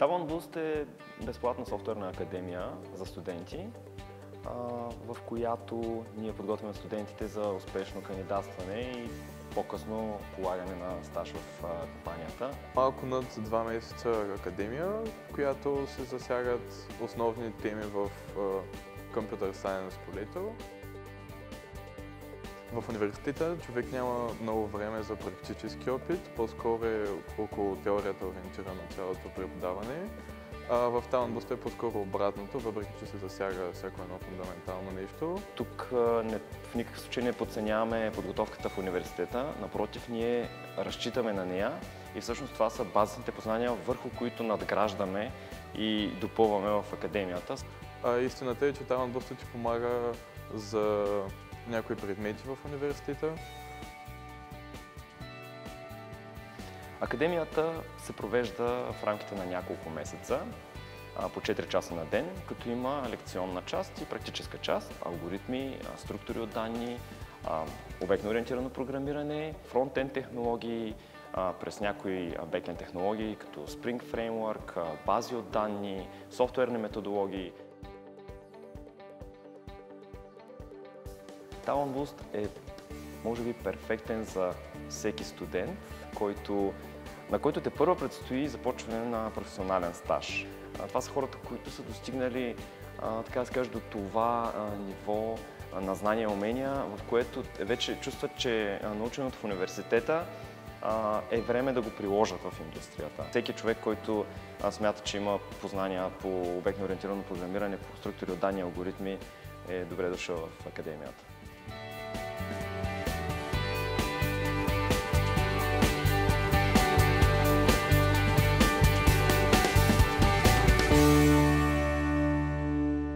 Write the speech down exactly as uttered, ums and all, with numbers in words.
Talent Boost е безплатна софтуерна академия за студенти, в която ние подготвяме студентите за успешно кандидатстване и по-късно полагане на стаж в компанията. Малко над два месеца академия, в която се засягат основни теми в Computer Science полето. В университета човек няма много време за практически опит, по-скоро е около теорията ориентирано цялото преподаване. А в Talent Boost е по-скоро обратното, въпреки че се засяга всяко едно фундаментално нещо. Тук не, в никакъв случай не подценяваме подготовката в университета, напротив, ние разчитаме на нея и всъщност това са базисните познания, върху които надграждаме и допълваме в академията. А, истината е, че Talent Boost ти помага за някои предмети в университета. Академията се провежда в рамките на няколко месеца, по четири часа на ден, като има лекционна част и практическа част, алгоритми, структури от данни, обектно ориентирано програмиране, фронтенд технологии, през някои бекенд технологии, като Spring Framework, бази от данни, софтуерни методологии. Talent Boost е, може би, перфектен за всеки студент, който, на който те първо предстои започване на професионален стаж. Това са хората, които са достигнали, така да се каже, до това ниво на знания и умения, в което вече чувстват, че наученото в университета е време да го приложат в индустрията. Всеки човек, който смята, че има познания по обектно ориентирано програмиране, по структури от данни и алгоритми, е добре дошъл в академията.